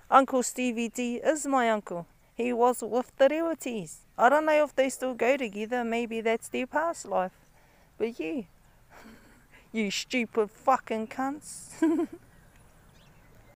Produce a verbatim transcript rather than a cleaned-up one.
Uncle Stevie Dee is my uncle. He was with the Rewetis. I don't know if they still go together, maybe that's their past life. But yeah, you stupid fucking cunts.